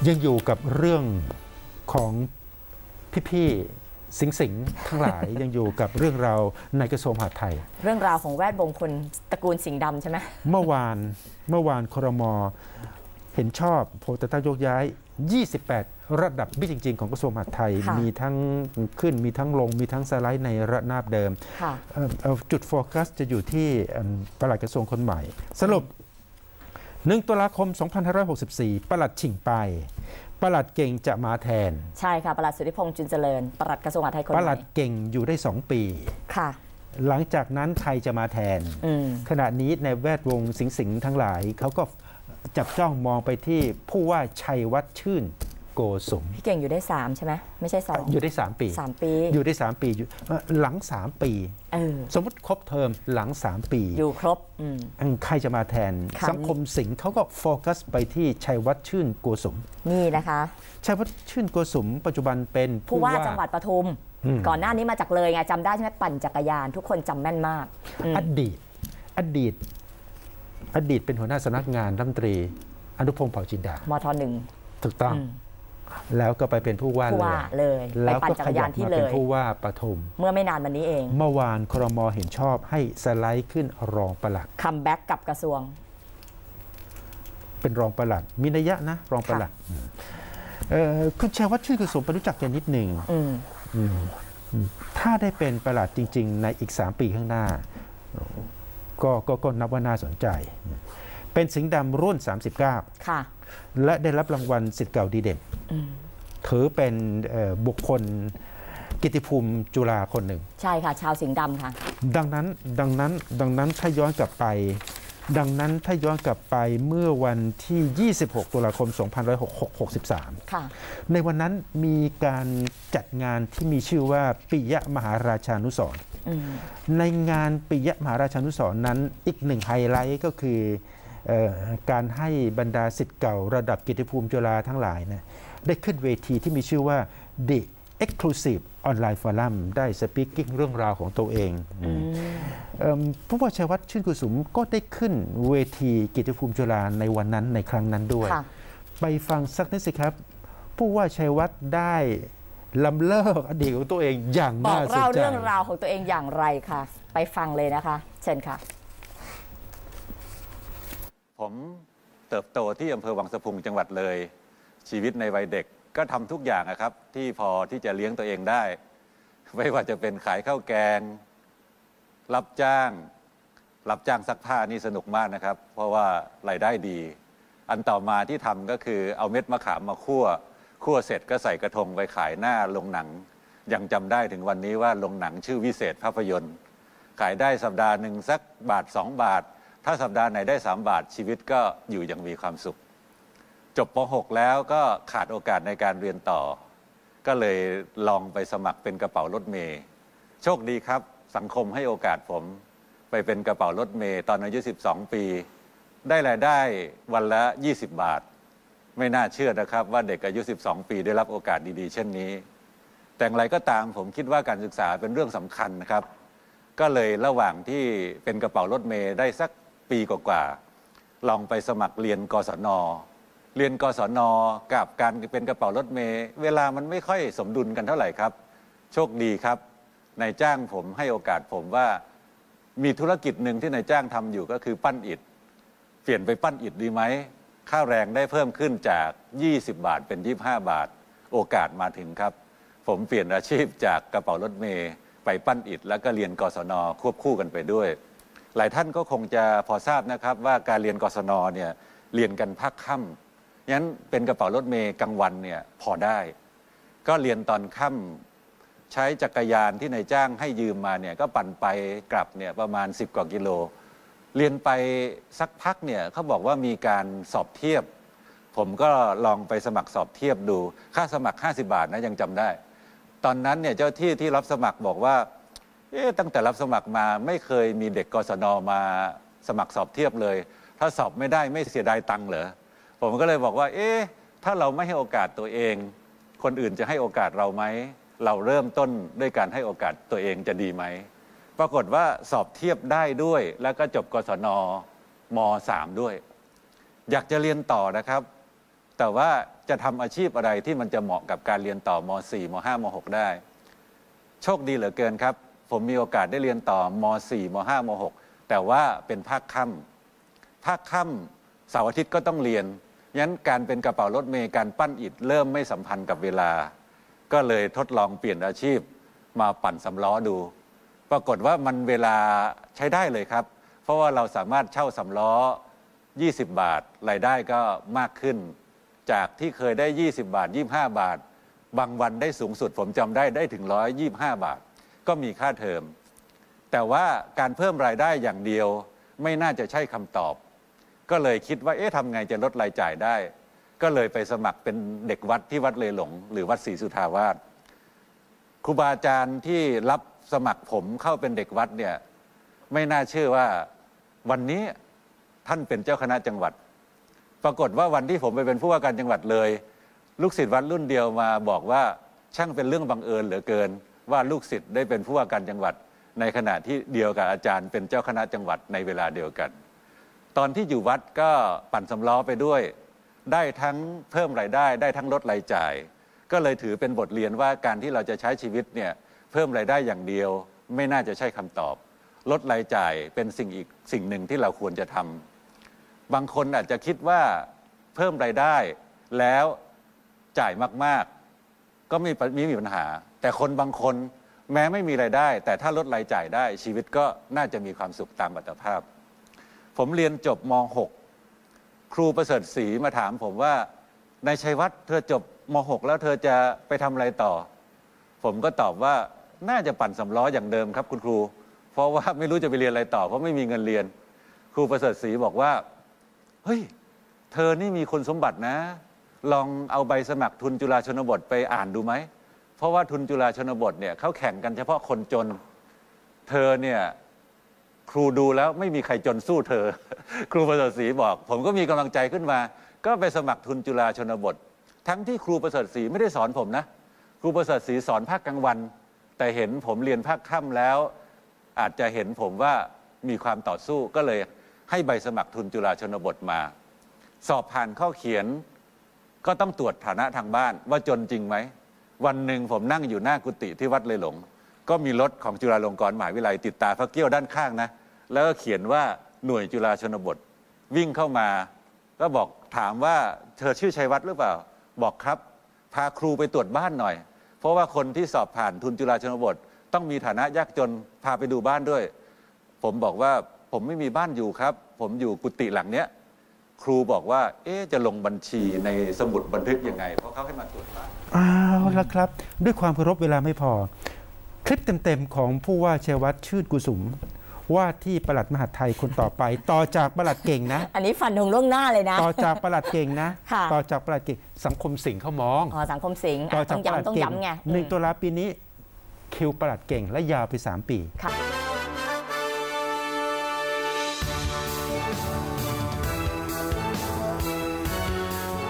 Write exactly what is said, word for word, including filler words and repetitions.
ยังอยู่กับเรื่องของพี่ๆสิงสิงทั้งหลาย ยังอยู่กับเรื่องราวในกระทรวงมหาดไทยเรื่องราวของแวดวงคนตระกูลสิงห์ดำใช่ไหมเมื่อวานเมื่อวานครม.เห็นชอบโผล่แต่ตั้งยกย้ายยี่สิบแปดระดับบิ๊กจริงๆของกระทรวงมหาดไทยมีทั้งขึ้นมีทั้งลงมีทั้งสไลด์ในระนาบเดิมจุดโฟกัสจะอยู่ที่ปลัดกระทรวงคนใหม่สรุปหนึ่งตุลาคมสองพันห้าร้อยหกสิบสี่ปลัดชิ่งไปปลัดเก่งจะมาแทนใช่ค่ะปลัดสุทธิพงษ์จุนเจริญปลัดกระทรวงมหาดไทยคนใหม่ปลัดเก่งอยู่ได้สองปีค่ะหลังจากนั้นใครจะมาแทนขณะนี้ในแวดวงสิงสิงทั้งหลายเขาก็จับจ้องมองไปที่ผู้ว่าชัยวัฒน์ชื่นโกสุมพี่เก่งอยู่ได้สามใช่ไหมไม่ใช่สองอยู่ได้สามปีสามปีอยู่ได้สามปีหลังสามปีสมมติครบเทอมหลังสามปีอยู่ครบใครจะมาแทนสังคมสิงห์เขาก็โฟกัสไปที่ชัยวัฒน์ชื่นโกสุมนี่นะคะชัยวัฒน์ชื่นโกสุมปัจจุบันเป็นผู้ว่าจังหวัดปทุมก่อนหน้านี้มาจากเลยไงจำได้ใช่ไหมปั่นจักรยานทุกคนจำแม่นมากอดีตอดีตอดีตเป็นหัวหน้าสำนักงานรัฐมนตรีอนุพงษ์เผ่าจินดามทหนึ่งถูกต้องแล้วก็ไปเป็นผู้ว่าเลยแล้วก็ขยับมาเป็นผู้ว่าปทุมเมื่อไม่นานวันนี้เองเมื่อวานครม.เห็นชอบให้สไลด์ขึ้นรองปลัดคัมแบ็กกับกระทรวงเป็นรองปลัดมีนัยยะนะรองปลัดคุณชัยวัฒน์ชื่นโกสุมไปรู้จักกันนิดหนึ่งถ้าได้เป็นปลัดจริงๆในอีกสามปีข้างหน้าก็ก็ก็นับว่าน่าสนใจเป็นสิงห์ดำรุ่นสามสิบเก้าค่ะและได้รับรางวัลศิษย์เก่าดีเด่นถือเป็นบุคคลกิตติภูมิจุฬาคนหนึ่งใช่ค่ะชาวสิงห์ดำค่ะดังนั้นดังนั้นดังนั้นถ้าย้อนกลับไปดังนั้นถ้าย้อนกลับไปเมื่อวันที่ยี่สิบหกตุลาคมสองพันห้าร้อยหกสิบสามค่ะในวันนั้นมีการจัดงานที่มีชื่อว่าปิยมหาราชานุสรณ์ในงานปิยมหาราชานุสรณ์นั้นอีกหนึ่งไฮไลท์ก็คือการให้บรรดาศิษย์เก่าระดับกิตติภูมิจุฬาทั้งหลายนะได้ขึ้นเวทีที่มีชื่อว่า The Exclusive Online Forum ได้สปีกกิ้งเรื่องราวของตัวเองผู้ว่าชัยวัฒน์ชื่นโกสุมก็ได้ขึ้นเวทีกิตติภูมิจุฬาในวันนั้นในครั้งนั้นด้วยไปฟังสักนิดสิครับผู้ว่าชัยวัฒน์ได้ล้ำเลิกอดีตของตัวเองอย่างน่าสนใจบอกเล่าเรื่องราวของตัวเองอย่างไรคะไปฟังเลยนะคะเชิญค่ะผมเติบโตที่อำเภอวังสะพุงจังหวัดเลยชีวิตในวัยเด็กก็ทำทุกอย่างนะครับที่พอที่จะเลี้ยงตัวเองได้ไม่ว่าจะเป็นขายข้าวแกงรับจ้างรับจ้างซักผ้านี่สนุกมากนะครับเพราะว่ารายได้ดีอันต่อมาที่ทำก็คือเอาเม็ดมะขามมาคั่วคั่วเสร็จก็ใส่กระทงไปขายหน้าโรงหนังยังจำได้ถึงวันนี้ว่าโรงหนังชื่อวิเศษภาพยนตร์ขายได้สัปดาห์หนึ่งสักบาทสองบาทถ้าสัปดาห์ไหนได้สามบาทชีวิตก็อยู่อย่างมีความสุขจบป หก แล้วก็ขาดโอกาสในการเรียนต่อก็เลยลองไปสมัครเป็นกระเป๋ารถเมล์โชคดีครับสังคมให้โอกาสผมไปเป็นกระเป๋ารถเมล์ตอนอายุสิบสองปีได้รายได้วันละยี่สิบบาทไม่น่าเชื่อนะครับว่าเด็กอายุสิบสองปีได้รับโอกาสดีๆเช่นนี้แต่อย่างไรก็ตามผมคิดว่าการศึกษาเป็นเรื่องสำคัญนะครับก็เลยระหว่างที่เป็นกระเป๋ารถเมล์ได้สักปีกว่าๆลองไปสมัครเรียนกศน.เรียนกศน.กับการเป็นกระเป๋ารถเมล์เวลามันไม่ค่อยสมดุลกันเท่าไหร่ครับโชคดีครับนายจ้างผมให้โอกาสผมว่ามีธุรกิจหนึ่งที่นายจ้างทำอยู่ก็คือปั้นอิฐเปลี่ยนไปปั้นอิฐดีไหมค่าแรงได้เพิ่มขึ้นจากยี่สิบบาทเป็นยี่สิบห้าบาทโอกาสมาถึงครับผมเปลี่ยนอาชีพจากกระเป๋ารถเมล์ไปปั้นอิฐแล้วก็เรียนกศน.ควบคู่กันไปด้วยหลายท่านก็คงจะพอทราบนะครับว่าการเรียนกศน.เนี่ยเรียนกันภาคค่ำงั้นเป็นกระเป๋ารถเมล์กลางวันเนี่ยพอได้ก็เรียนตอนค่ำใช้จักรยานที่นายจ้างให้ยืมมาเนี่ยก็ปั่นไปกลับเนี่ยประมาณสิบกว่ากิโลเรียนไปสักพักเนี่ยเขาบอกว่ามีการสอบเทียบผมก็ลองไปสมัครสอบเทียบดูค่าสมัครห้าสิบบาทนะยังจำได้ตอนนั้นเนี่ยเจ้าที่ที่รับสมัครบอกว่าเอ๊ะตั้งแต่รับสมัครมาไม่เคยมีเด็กกศน.มาสมัครสอบเทียบเลยถ้าสอบไม่ได้ไม่เสียดายตังค์เหรอผมก็เลยบอกว่าเอ๊ะถ้าเราไม่ให้โอกาสตัวเองคนอื่นจะให้โอกาสเราไหมเราเริ่มต้นด้วยการให้โอกาสตัวเองจะดีไหมปรากฏว่าสอบเทียบได้ด้วยแล้วก็จบกศน.ม.สาม ด้วยอยากจะเรียนต่อนะครับแต่ว่าจะทำอาชีพอะไรที่มันจะเหมาะกับการเรียนต่อม .สี่ ม .ห้า ม .หก ได้โชคดีเหลือเกินครับผมมีโอกาสได้เรียนต่อม .สี่ ม .ห้า ม .หก แต่ว่าเป็นภาคค่ำภาคค่ำเสาร์อาทิตย์ก็ต้องเรียนยันการเป็นกระเป๋ารถเมล์การปั้นอิฐเริ่มไม่สัมพันธ์กับเวลาก็เลยทดลองเปลี่ยนอาชีพมาปั่นสำล้อดูปรากฏว่ามันเวลาใช้ได้เลยครับเพราะว่าเราสามารถเช่าสำล้อยี่สิบบาทรายได้ก็มากขึ้นจากที่เคยได้ยี่สิบบาทยี่สิบห้าบาทบางวันได้สูงสุดผมจำได้ได้ถึงหนึ่งร้อยยี่สิบห้าบาทก็มีค่าเทอมแต่ว่าการเพิ่มรายได้อย่างเดียวไม่น่าจะใช่คำตอบก็เลยคิดว่าเอ๊ะทำไงจะลดรายจ่ายได้ก็เลยไปสมัครเป็นเด็กวัดที่วัดเลหลงหรือวัดศรีสุทธาวาสครูบาอาจารย์ที่รับสมัครผมเข้าเป็นเด็กวัดเนี่ยไม่น่าเชื่อว่าวันนี้ท่านเป็นเจ้าคณะจังหวัดปรากฏว่าวันที่ผมไปเป็นผู้ว่าการจังหวัดเลยลูกศิษย์วัดรุ่นเดียวมาบอกว่าช่างเป็นเรื่องบังเอิญเหลือเกินว่าลูกศิษย์ได้เป็นผู้ว่าการจังหวัดในขณะที่เดียวกับอาจารย์เป็นเจ้าคณะจังหวัดในเวลาเดียวกันตอนที่อยู่วัดก็ปั่นสำล้อไปด้วยได้ทั้งเพิ่มรายได้ได้ทั้งลดรายจ่ายก็เลยถือเป็นบทเรียนว่าการที่เราจะใช้ชีวิตเนี่ยเพิ่มรายได้อย่างเดียวไม่น่าจะใช่คำตอบลดรายจ่ายเป็นสิ่งอีกสิ่งหนึ่งที่เราควรจะทำบางคนอาจจะคิดว่าเพิ่มรายได้แล้วจ่ายมากๆก็ไม่ไม่มีปัญหาแต่คนบางคนแม้ไม่มีรายได้แต่ถ้าลดรายจ่ายได้ชีวิตก็น่าจะมีความสุขตามอัตภาพผมเรียนจบม .หก ครูประเสริฐศรีมาถามผมว่านายชัยวัฒน์เธอจบม .หก แล้วเธอจะไปทำอะไรต่อผมก็ตอบว่าน่าจะปั่นสำล้ออย่างเดิมครับคุณครูเพราะว่าไม่รู้จะไปเรียนอะไรต่อเพราะไม่มีเงินเรียนครูประเสริฐศรีบอกว่าเฮ้ยเธอนี่มีคุณสมบัตินะลองเอาใบสมัครทุนจุฬาชนบทไปอ่านดูไหมเพราะว่าทุนจุฬาชนบทเนี่ยเขาแข่งกันเฉพาะคนจนเธอเนี่ยครูดูแล้วไม่มีใครจนสู้เธอครูประเสริฐศรีบอกผมก็มีกำลังใจขึ้นมาก็ไปสมัครทุนจุฬาชนบททั้งที่ครูประเสริฐศรีไม่ได้สอนผมนะครูประเสริฐศรีสอนภาคกลางวันแต่เห็นผมเรียนภาคค่ำแล้วอาจจะเห็นผมว่ามีความต่อสู้ก็เลยให้ใบสมัครทุนจุฬาชนบทมาสอบผ่านข้อเขียนก็ต้องตรวจฐานะทางบ้านว่าจนจริงไหมวันหนึ่งผมนั่งอยู่หน้ากุฏิที่วัดเลหลงก็มีรถของจุฬาลงกรณ์มหาวิทยาลัยติดตาพระเกี้ยวด้านข้างนะแล้วก็เขียนว่าหน่วยจุฬาชนบทวิ่งเข้ามาก็บอกถามว่าเธอชื่อชัยวัฒน์หรือเปล่าบอกครับพาครูไปตรวจบ้านหน่อยเพราะว่าคนที่สอบผ่านทุนจุฬาชนบทต้องมีฐานะยากจนพาไปดูบ้านด้วยผมบอกว่าผมไม่มีบ้านอยู่ครับผมอยู่กุฏิหลังเนี้ยครูบอกว่าเอ๊ะจะลงบัญชีในสมุดบันทึกยังไงเพราะเขาให้มาตรวจบ้านอ้าวแล้วครับด้วยความเคารพเวลาไม่พอคลิปเต็มๆของผู้ว่าชัยวัฒน์ชื่นกุสุมว่าที่ปลัดมหาดไทยคนต่อไปต่อจากปลัดเก่งนะอันนี้ฟันธงล่วงหน้าเลยนะต่อจากปลัดเก่งนะต่ต่อจากปลัดเก่งสังคมสิงห์เขามองอ๋อสังคมสิงห์ต่อจากปลัดเก่งไงหนึ่งตุลาปีนี้คิวปลัดเก่งและยาวไปสามปีค่ะ